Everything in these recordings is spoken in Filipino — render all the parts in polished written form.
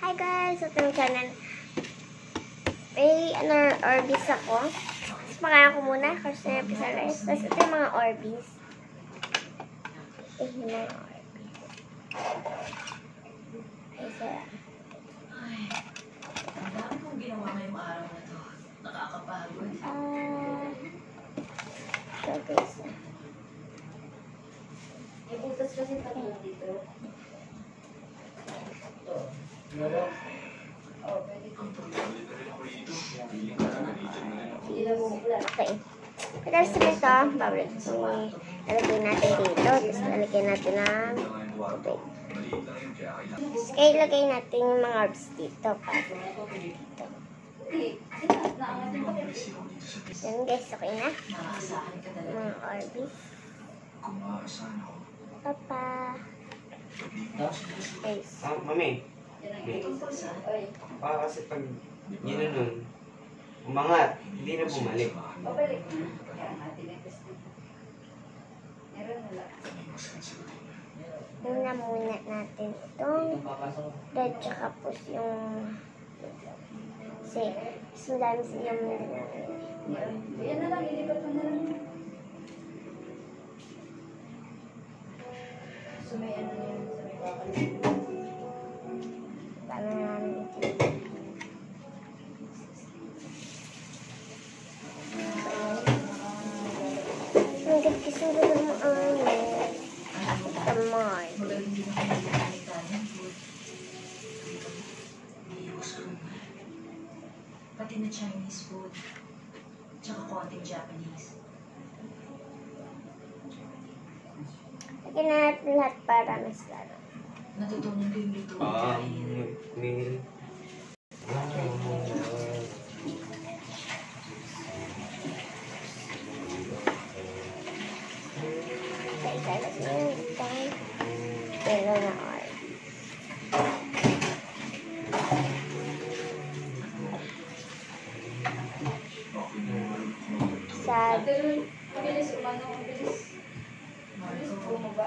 Hi guys! Sa itong channel. May Orbis ako. Tapos makain ko muna kasi pisa rice. Tapos ito yung mga Orbis. Ito yung mga Orbis. Ay, sarap. Ay, ang dami kong ginawa ngayong araw na to. Nakakapagod. So guys. May butas kasi tatlo dito. Oh, pwede kong Okay. Tapos ito, lalagay natin dito. Tapos lalagay natin ng tubig. Kaya ilagay natin yung mga herbs dito. Dito. Yan guys, okay na. Mga herbs. Papa. Guys. Mami. Kasi pag ginunod, umangat, hindi na bumalik. babalik. Kaya natin i-test dito. Meron na lang. Muna natin itong red tsaka po yung kasi mas madami silang Yan na lang, ilipat mo na lang. So may ano yun, sa may bakal. dami namin ito. Ang gagkising ko ng mga tamay. Pati na Chinese food. Tsaka konting Japanese. Lagyan na natin lahat para mas laro. Natutunan ko yung luto ng kain. May... Okay, salas na yung itang pero na oil. Sa Mabilis umano, mabilis. Mabilis bumaba.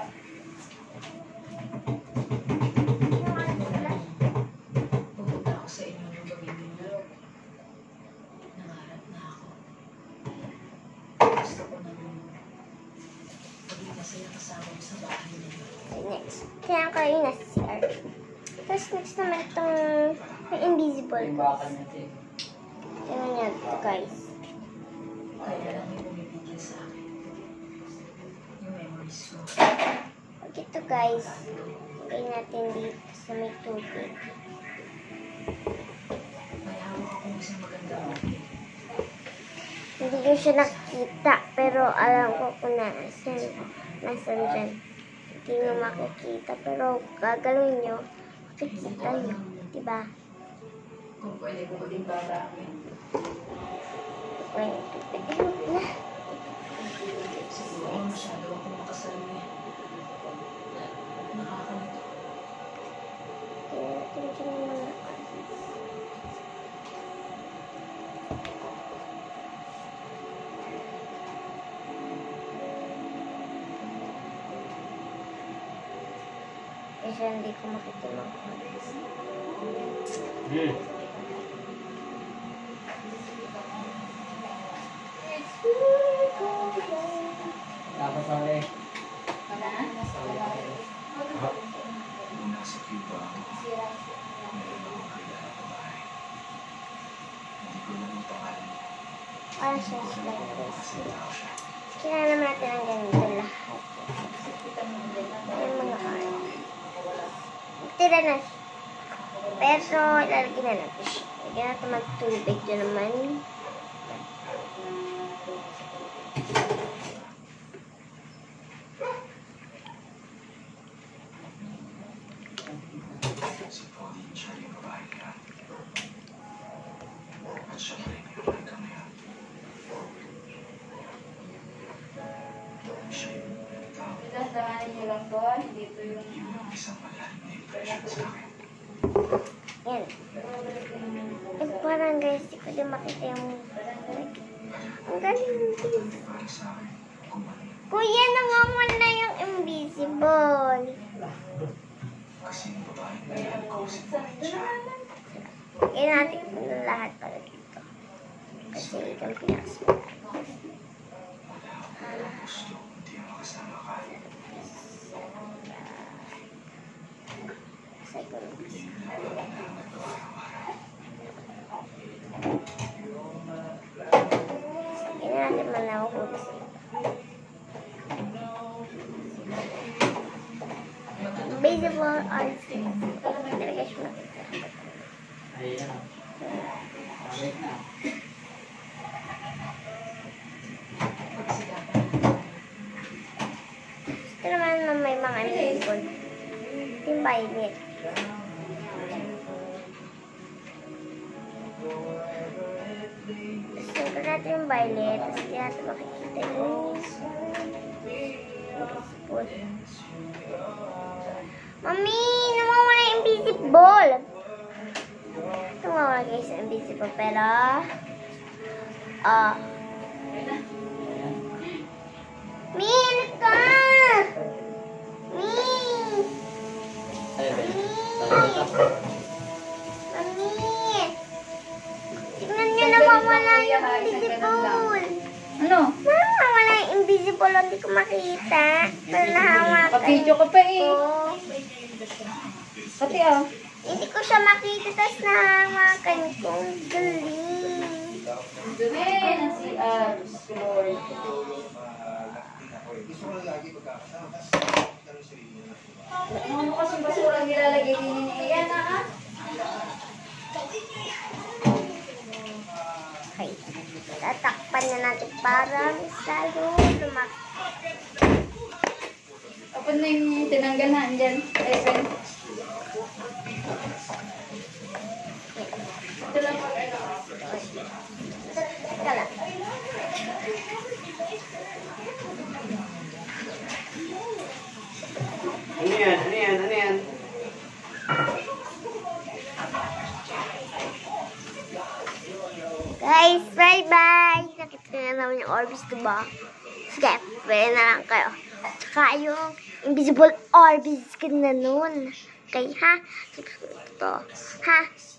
Pupunta ako sa inyo nung gawin ninyo. Nangarap na ako. Gusto ko nang maging masaya kasama mo sa bahay ninyo. next. Kaya ko yung nasa CR. Tapos next naman itong may invisible guys. Tingnan niyo ito guys. Kaya lang may bumibigyan sa akin. Yung memories ko. Pag ito guys, lagay natin dito sa may tubig. May hawak akong isang magandang movie. Hindi ko siya nakikita, pero alam ko kung nasan dyan. Hindi nyo makikita, pero gagalawin nyo, makikita nyo. Diba? Kung pwede ko din babakin. May tubig na. Siguro masyado akong makasalmi. Nakakalito. Tingnan natin dyan yung mga kasi hindi ko makikita mga Dapat sorry. Nung nasa Cuba ako, meron akong kilala babae. Hindi ko lang ang pangalan niya. parang siya like this. Kasi tao siya. Kaya naman natin ang ganito lahat. Yung mga kain. Tira na siya. Pero ilalagyan na natin siya. Lagyan natin magtubig dyan naman. Si Pauline siya yung babae niya. At siya pa rin yung hanggang ngayon. Siya yung tao. Itatamanin niyo lang po, hindi ito yung... Yung isang malalim na impression sa akin. Yan. Eh, parang guys, di ko din makita yung... Ang galing din. Para sa akin, kung ano yung Kuya, nangangal na yung invisible. Kasi yung babaeng nalihal ko si Florencia. Kaya natin kung lahat pala dito. Kasi ikaw pinakasimula. Wala akong gusto hindi makasama ka. Kasi kung Yun lang ang hinahanap ko araw-araw. kaya natin manahuli sa ito. Invisible artist. Talaga siya makita. Ayan. Balik na. Ito naman may mga invisible. Yung violet. Sunod natin yung violet. Tapos hindi natin makikita yung invisible. Mami! Nawawala yung invisible! Nawawala guys yung invisible. Pero... Mi! Ano ka? Mi! Ay, Ben. Talaga ito. Mami! Tingnan nyo nawawala yung invisible. Ano? Nawawala yung invisible. Hindi ko makita. Pero nahawakan Pag-video ka pa eh. ko. Pati ah. Hindi ko siya makita. Tapos nahawakan ko. Ang galing. Dumi na si Glory. Ano kasing basura nilalagay din ni Ian ha? Okay. Tatakpan na natin para lalo lumaki. Kapag na yung tinanggal na andyan. Evan. Ito lang pag ano. Teka lang. Ano yan? Ano yan? Ano yan? Guys, bye-bye! Nakita na naman yung orbis, diba? Sige, pwede na lang kayo. Tsaka yung invisible orbis ka na nun. Okay, ha? Subscribe to. Ha?